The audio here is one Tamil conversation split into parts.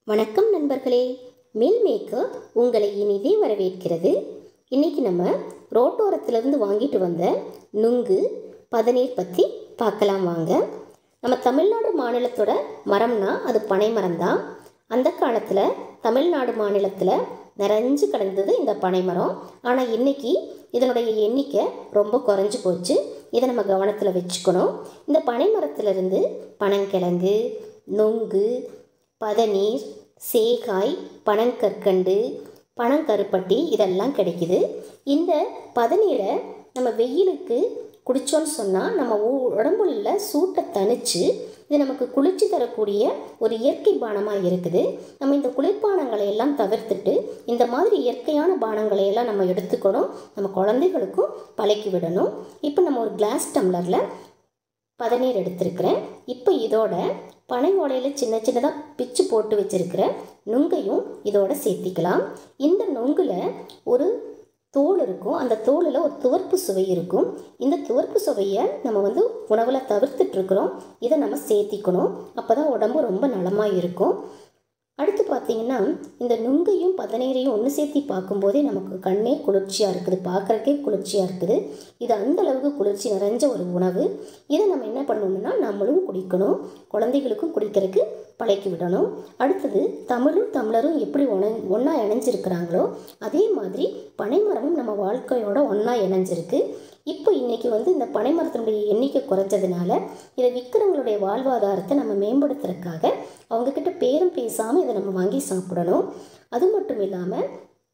வணக்கம் நண்பர்களே, மீல் மேக்கர் உங்களை இனிதே வரவேற்கிறது. இன்றைக்கி நம்ம ரோட்டோரத்துலேருந்து வாங்கிட்டு வந்த நுங்கு பதநீர் பற்றி பார்க்கலாம் வாங்க. நம்ம தமிழ்நாடு மாநிலத்தோட மரம்னா அது பனை மரம்தான். அந்த காலத்தில் தமிழ்நாடு மாநிலத்தில் நிறைஞ்சு கிடந்தது இந்த பனை மரம். ஆனால் இன்றைக்கி இதனுடைய எண்ணிக்கை ரொம்ப குறைஞ்சி போச்சு. இதை நம்ம கவனத்தில் வச்சுக்கணும். இந்த பனை மரத்துலேருந்து பனங்கிழங்கு, நுங்கு, பதநீர், சேகாய், பனங்கற்கண்டு, பனங்கருப்பட்டி இதெல்லாம் கிடைக்குது. இந்த பதநீரை நம்ம வெயிலுக்கு குடித்தோன்னு சொன்னால் நம்ம உடம்புல சூட்டை தணித்து இது நமக்கு குளிர்ச்சி தரக்கூடிய ஒரு இயற்கை பானமாக இருக்குது. நம்ம இந்த குளிர்பானங்களை எல்லாம் தவிர்த்துட்டு இந்த மாதிரி இயற்கையான பானங்களை எல்லாம் நம்ம எடுத்துக்கணும். நம்ம குழந்தைகளுக்கும் பழக்கி விடணும். இப்போ நம்ம ஒரு கிளாஸ் டம்ளரில் பதநீர் எடுத்திருக்கிறேன். இப்போ இதோட பனை ஓலையில் சின்ன சின்னதாக பிச்சு போட்டு வச்சுருக்கிற நுங்கையும் இதோட சேர்த்திக்கலாம். இந்த நுங்கில் ஒரு தோல் இருக்கும். அந்த தோலில் ஒரு துவர்ப்பு சுவை இருக்கும். இந்த துவர்ப்பு சுவையை நம்ம உணவில் தவிர்த்துட்ருக்குறோம். இதை நம்ம சேர்த்திக்கணும். அப்போ தான் உடம்பு ரொம்ப நலமாக இருக்கும். அடுத்து பார்த்திங்கன்னா, இந்த நுங்கையும் பதநீரையும் ஒன்று சேர்த்தி பார்க்கும்போதே நமக்கு கண்ணே குளிர்ச்சியாக இருக்குது, பார்க்குறக்கே குளிர்ச்சியாக இருக்குது. இது அந்தளவுக்கு குளிர்ச்சி நிறைஞ்ச ஒரு உணவு. இதை நம்ம என்ன பண்ணணும்னா நம்மளும் குடிக்கணும், குழந்தைகளுக்கும் குடிக்கிறதுக்கு பழக்கி விடணும். அடுத்தது தமிழரும் எப்படி ஒன்றா இணைஞ்சிருக்கிறாங்களோ அதே மாதிரி பனைமரமும் நம்ம வாழ்க்கையோட ஒன்றா இணைஞ்சிருக்கு. இப்போ இன்றைக்கி இந்த பனைமரத்தினுடைய எண்ணிக்கை குறைஞ்சதுனால இதை விற்கிறவங்களுடைய வாழ்வாதாரத்தை நம்ம மேம்படுத்துறதுக்காக அவங்கக்கிட்ட பேரும் பேசாமல் இதை நம்ம வாங்கி சாப்பிடணும். அது மட்டும் இல்லாமல்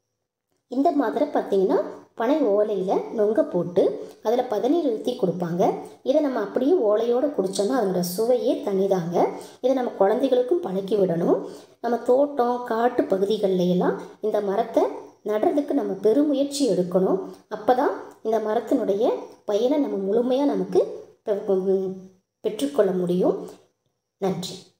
இந்த மாதிரி பார்த்திங்கன்னா பனை ஓலையில் நொங்க போட்டு அதில் பதநீர் ஊற்றி கொடுப்பாங்க. இதை நம்ம அப்படியே ஓலையோடு குடித்தோம்னா அதனோட சுவையே தனிதாங்க. இதை நம்ம குழந்தைகளுக்கும் பழக்கி விடணும். நம்ம தோட்டம் காட்டு பகுதிகளில் இந்த மரத்தை நடுறதுக்கு நம்ம பெருமுயற்சி எடுக்கணும். அப்போ தான் இந்த மரத்தினுடைய பயனை நம்ம முழுமையாக நமக்கு பெற்றுக்கொள்ள முடியும். நன்றி.